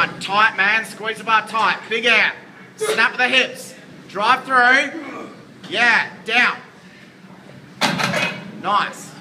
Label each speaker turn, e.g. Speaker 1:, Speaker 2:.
Speaker 1: Right, tight, man. Squeeze the bar tight. Big out. Snap the hips. Drive through. Yeah, down. Nice.